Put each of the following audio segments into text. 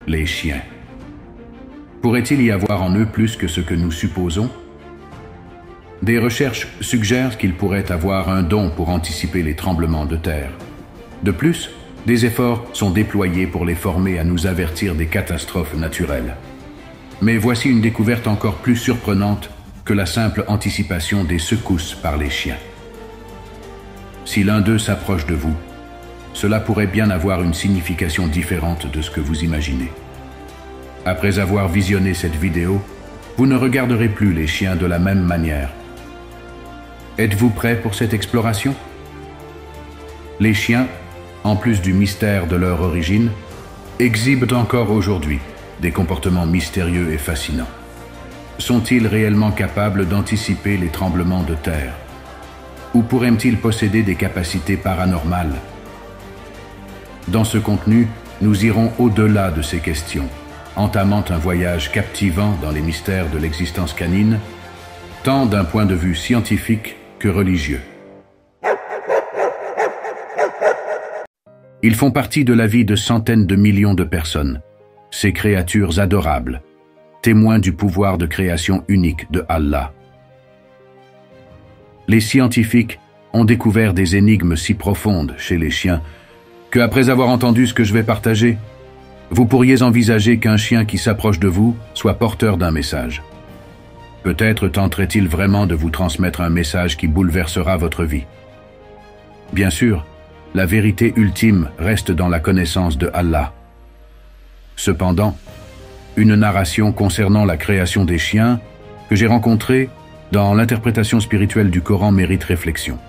les chiens. Pourrait-il y avoir en eux plus que ce que nous supposons? Des recherches suggèrent qu'ils pourraient avoir un don pour anticiper les tremblements de terre. De plus, des efforts sont déployés pour les former à nous avertir des catastrophes naturelles. Mais voici une découverte encore plus surprenante que la simple anticipation des secousses par les chiens. Si l'un d'eux s'approche de vous, cela pourrait bien avoir une signification différente de ce que vous imaginez. Après avoir visionné cette vidéo, vous ne regarderez plus les chiens de la même manière. Êtes-vous prêt pour cette exploration? Les chiens, en plus du mystère de leur origine, exhibent encore aujourd'hui des comportements mystérieux et fascinants. Sont-ils réellement capables d'anticiper les tremblements de terre? Ou pourraient-ils posséder des capacités paranormales? Dans ce contenu, nous irons au-delà de ces questions, entamant un voyage captivant dans les mystères de l'existence canine, tant d'un point de vue scientifique que religieux. Ils font partie de la vie de centaines de millions de personnes, ces créatures adorables, témoins du pouvoir de création unique de Allah. Les scientifiques ont découvert des énigmes si profondes chez les chiens que, après avoir entendu ce que je vais partager, vous pourriez envisager qu'un chien qui s'approche de vous soit porteur d'un message. Peut-être tenterait-il vraiment de vous transmettre un message qui bouleversera votre vie. Bien sûr, la vérité ultime reste dans la connaissance de Allah. Cependant, une narration concernant la création des chiens que j'ai rencontrée dans l'interprétation spirituelle du Coran mérite réflexion.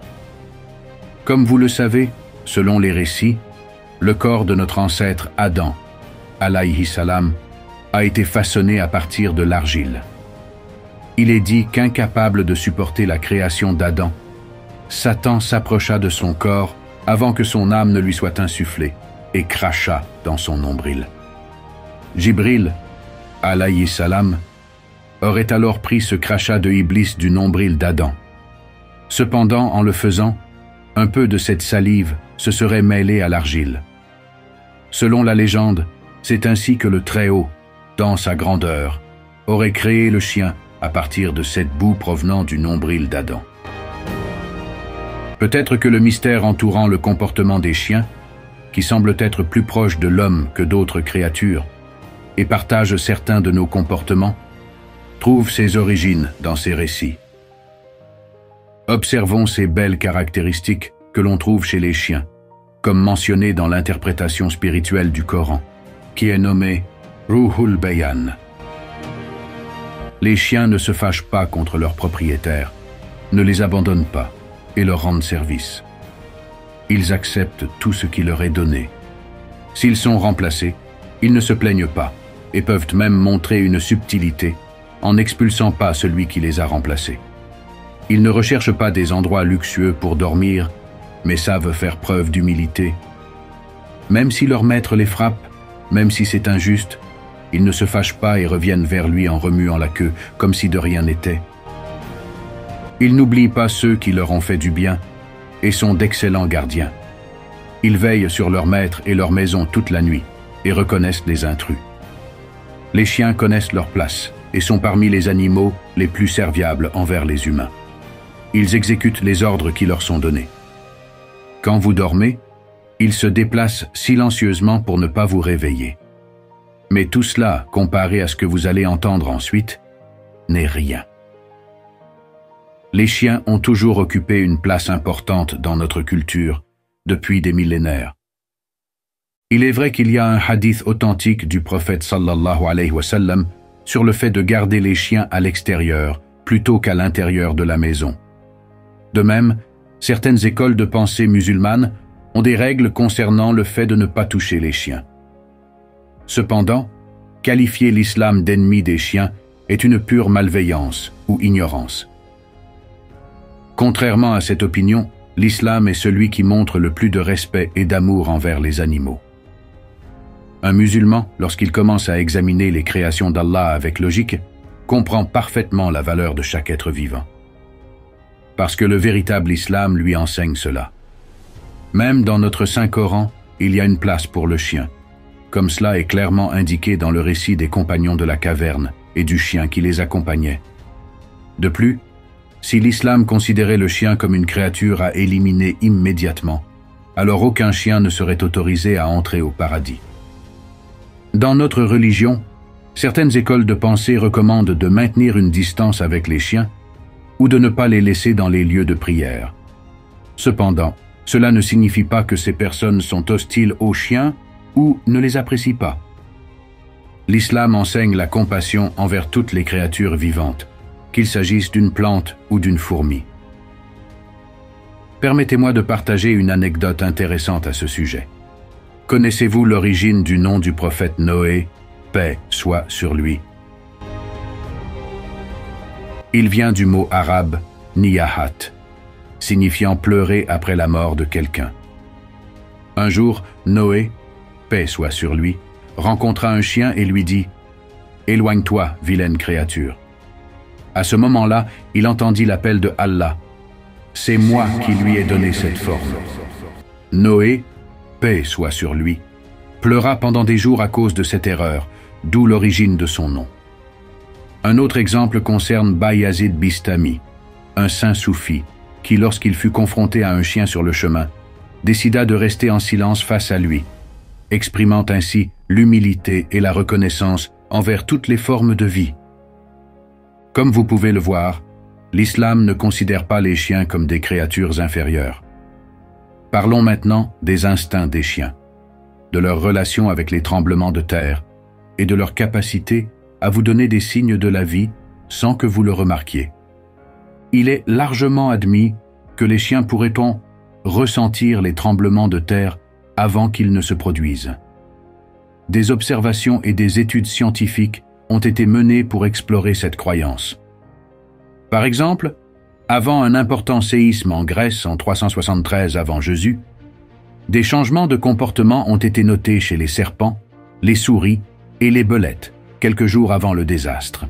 Comme vous le savez, selon les récits, le corps de notre ancêtre Adam, alayhi salam, a été façonné à partir de l'argile. Il est dit qu'incapable de supporter la création d'Adam, Satan s'approcha de son corps avant que son âme ne lui soit insufflée et cracha dans son nombril. Jibril, alayhi salam, aurait alors pris ce crachat de Iblis du nombril d'Adam. Cependant, en le faisant, un peu de cette salive se serait mêlée à l'argile. Selon la légende, c'est ainsi que le Très-Haut, dans sa grandeur, aurait créé le chien à partir de cette boue provenant du nombril d'Adam. Peut-être que le mystère entourant le comportement des chiens, qui semble être plus proche de l'homme que d'autres créatures, et partage certains de nos comportements, trouve ses origines dans ces récits. Observons ces belles caractéristiques que l'on trouve chez les chiens, comme mentionné dans l'interprétation spirituelle du Coran, qui est nommée Ruhul Bayan. Les chiens ne se fâchent pas contre leurs propriétaires, ne les abandonnent pas et leur rendent service. Ils acceptent tout ce qui leur est donné. S'ils sont remplacés, ils ne se plaignent pas et peuvent même montrer une subtilité en n'expulsant pas celui qui les a remplacés. Ils ne recherchent pas des endroits luxueux pour dormir, mais savent faire preuve d'humilité. Même si leur maître les frappe, même si c'est injuste, ils ne se fâchent pas et reviennent vers lui en remuant la queue, comme si de rien n'était. Ils n'oublient pas ceux qui leur ont fait du bien et sont d'excellents gardiens. Ils veillent sur leur maître et leur maison toute la nuit et reconnaissent les intrus. Les chiens connaissent leur place et sont parmi les animaux les plus serviables envers les humains. Ils exécutent les ordres qui leur sont donnés. Quand vous dormez, ils se déplacent silencieusement pour ne pas vous réveiller. Mais tout cela, comparé à ce que vous allez entendre ensuite, n'est rien. Les chiens ont toujours occupé une place importante dans notre culture depuis des millénaires. Il est vrai qu'il y a un hadith authentique du prophète sallallahu alayhi wa sallam sur le fait de garder les chiens à l'extérieur plutôt qu'à l'intérieur de la maison. De même, certaines écoles de pensée musulmanes ont des règles concernant le fait de ne pas toucher les chiens. Cependant, qualifier l'islam d'ennemi des chiens est une pure malveillance ou ignorance. Contrairement à cette opinion, l'islam est celui qui montre le plus de respect et d'amour envers les animaux. Un musulman, lorsqu'il commence à examiner les créations d'Allah avec logique, comprend parfaitement la valeur de chaque être vivant. Parce que le véritable islam lui enseigne cela. Même dans notre Saint Coran, il y a une place pour le chien. comme cela est clairement indiqué dans le récit des compagnons de la caverne et du chien qui les accompagnait. De plus, si l'islam considérait le chien comme une créature à éliminer immédiatement, alors aucun chien ne serait autorisé à entrer au paradis. Dans notre religion, certaines écoles de pensée recommandent de maintenir une distance avec les chiens ou de ne pas les laisser dans les lieux de prière. Cependant, cela ne signifie pas que ces personnes sont hostiles aux chiens ou ne les apprécient pas. L'islam enseigne la compassion envers toutes les créatures vivantes, qu'il s'agisse d'une plante ou d'une fourmi. Permettez-moi de partager une anecdote intéressante à ce sujet. Connaissez-vous l'origine du nom du prophète Noé, paix soit sur lui? Il vient du mot arabe « niyahat », signifiant pleurer après la mort de quelqu'un. Un jour, Noé, paix soit sur lui, rencontra un chien et lui dit « Éloigne-toi, vilaine créature ». À ce moment-là, il entendit l'appel de Allah. C'est moi qui lui ai donné cette forme. Noé, paix soit sur lui, pleura pendant des jours à cause de cette erreur, d'où l'origine de son nom. Un autre exemple concerne Bayazid Bistami, un saint soufi, qui, lorsqu'il fut confronté à un chien sur le chemin, décida de rester en silence face à lui, exprimant ainsi l'humilité et la reconnaissance envers toutes les formes de vie. Comme vous pouvez le voir, l'islam ne considère pas les chiens comme des créatures inférieures. Parlons maintenant des instincts des chiens, de leur relation avec les tremblements de terre et de leur capacité à vous donner des signes de la vie sans que vous le remarquiez. Il est largement admis que les chiens pourraient ressentir les tremblements de terre avant qu'ils ne se produisent. Des observations et des études scientifiques ont été menées pour explorer cette croyance. Par exemple, avant un important séisme en Grèce en 373 avant Jésus, des changements de comportement ont été notés chez les serpents, les souris et les belettes, quelques jours avant le désastre.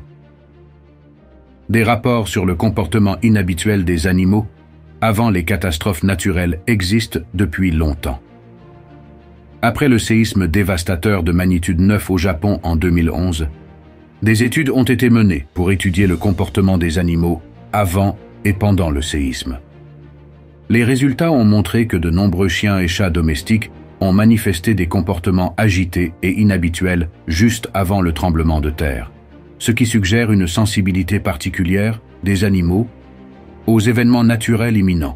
Des rapports sur le comportement inhabituel des animaux avant les catastrophes naturelles existent depuis longtemps. Après le séisme dévastateur de magnitude 9 au Japon en 2011, des études ont été menées pour étudier le comportement des animaux avant et pendant le séisme. Les résultats ont montré que de nombreux chiens et chats domestiques ont manifesté des comportements agités et inhabituels juste avant le tremblement de terre, ce qui suggère une sensibilité particulière des animaux aux événements naturels imminents.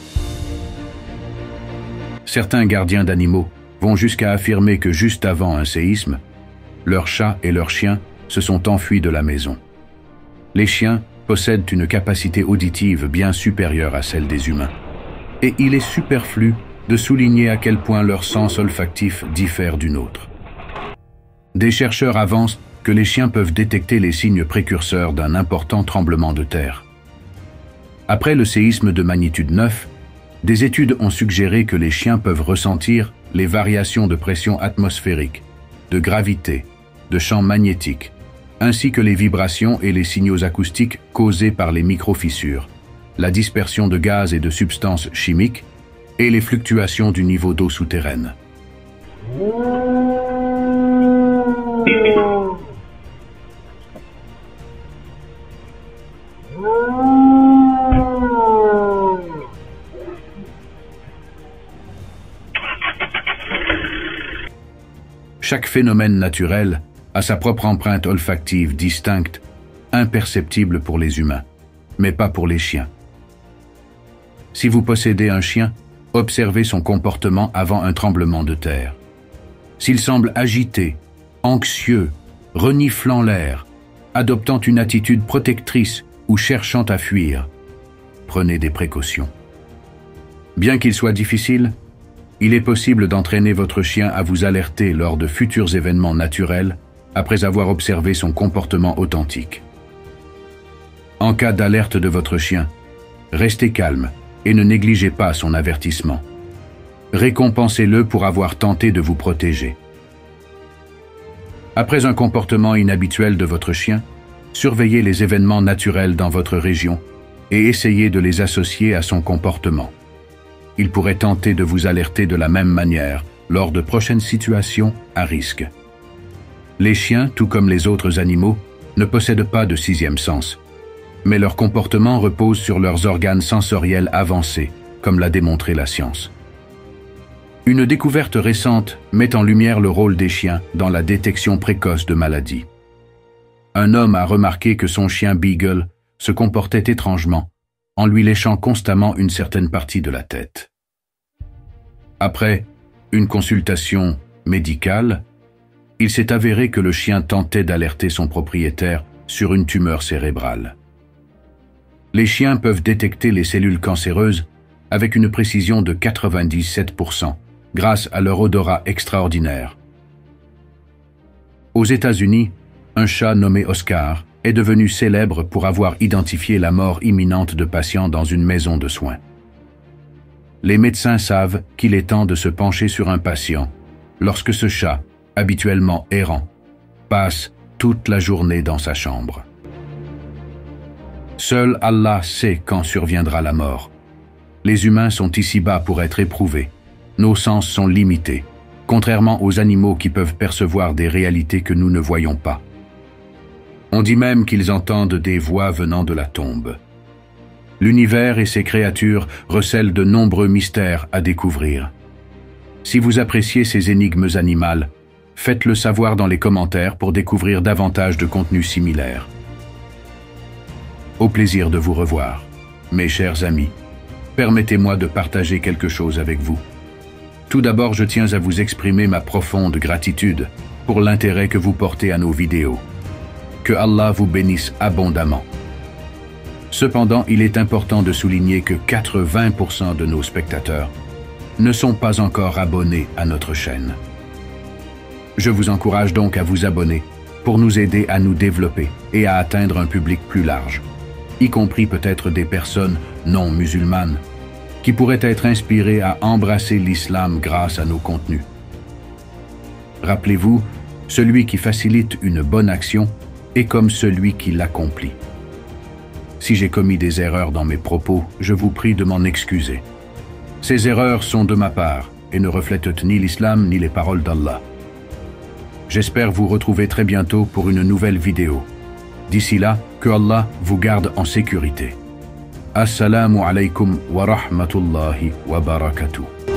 Certains gardiens d'animaux vont jusqu'à affirmer que juste avant un séisme, leurs chats et leurs chiens se sont enfuis de la maison. Les chiens possèdent une capacité auditive bien supérieure à celle des humains, et il est superflu de souligner à quel point leur sens olfactif diffère du nôtre. Des chercheurs avancent que les chiens peuvent détecter les signes précurseurs d'un important tremblement de terre. Après le séisme de magnitude 9, des études ont suggéré que les chiens peuvent ressentir les variations de pression atmosphérique, de gravité, de champ magnétique, ainsi que les vibrations et les signaux acoustiques causés par les microfissures, la dispersion de gaz et de substances chimiques et les fluctuations du niveau d'eau souterraine. Chaque phénomène naturel a sa propre empreinte olfactive distincte, imperceptible pour les humains, mais pas pour les chiens. Si vous possédez un chien, observez son comportement avant un tremblement de terre. S'il semble agité, anxieux, reniflant l'air, adoptant une attitude protectrice ou cherchant à fuir, prenez des précautions. Bien qu'il soit difficile, il est possible d'entraîner votre chien à vous alerter lors de futurs événements naturels après avoir observé son comportement authentique. En cas d'alerte de votre chien, restez calme et ne négligez pas son avertissement. Récompensez-le pour avoir tenté de vous protéger. Après un comportement inhabituel de votre chien, surveillez les événements naturels dans votre région et essayez de les associer à son comportement. Il pourrait tenter de vous alerter de la même manière lors de prochaines situations à risque. Les chiens, tout comme les autres animaux, ne possèdent pas de sixième sens, mais leur comportement repose sur leurs organes sensoriels avancés, comme l'a démontré la science. Une découverte récente met en lumière le rôle des chiens dans la détection précoce de maladies. Un homme a remarqué que son chien Beagle se comportait étrangement, en lui léchant constamment une certaine partie de la tête. Après une consultation médicale, il s'est avéré que le chien tentait d'alerter son propriétaire sur une tumeur cérébrale. Les chiens peuvent détecter les cellules cancéreuses avec une précision de 97% grâce à leur odorat extraordinaire. Aux États-Unis, un chat nommé Oscar est devenu célèbre pour avoir identifié la mort imminente de patients dans une maison de soins. Les médecins savent qu'il est temps de se pencher sur un patient lorsque ce chat, habituellement errant, passe toute la journée dans sa chambre. Seul Allah sait quand surviendra la mort. Les humains sont ici-bas pour être éprouvés. Nos sens sont limités, contrairement aux animaux qui peuvent percevoir des réalités que nous ne voyons pas. On dit même qu'ils entendent des voix venant de la tombe. L'univers et ses créatures recèlent de nombreux mystères à découvrir. Si vous appréciez ces énigmes animales, faites-le savoir dans les commentaires pour découvrir davantage de contenus similaires. Au plaisir de vous revoir. Mes chers amis, permettez-moi de partager quelque chose avec vous. Tout d'abord, je tiens à vous exprimer ma profonde gratitude pour l'intérêt que vous portez à nos vidéos. Que Allah vous bénisse abondamment. Cependant, il est important de souligner que 80% de nos spectateurs ne sont pas encore abonnés à notre chaîne. Je vous encourage donc à vous abonner pour nous aider à nous développer et à atteindre un public plus large, y compris peut-être des personnes non musulmanes qui pourraient être inspirées à embrasser l'islam grâce à nos contenus. Rappelez-vous, celui qui facilite une bonne action est comme celui qui l'accomplit. Si j'ai commis des erreurs dans mes propos, je vous prie de m'en excuser. Ces erreurs sont de ma part et ne reflètent ni l'islam ni les paroles d'Allah. J'espère vous retrouver très bientôt pour une nouvelle vidéo. D'ici là, que Allah vous garde en sécurité. Assalamu alaikum wa rahmatullahi wa barakatuh.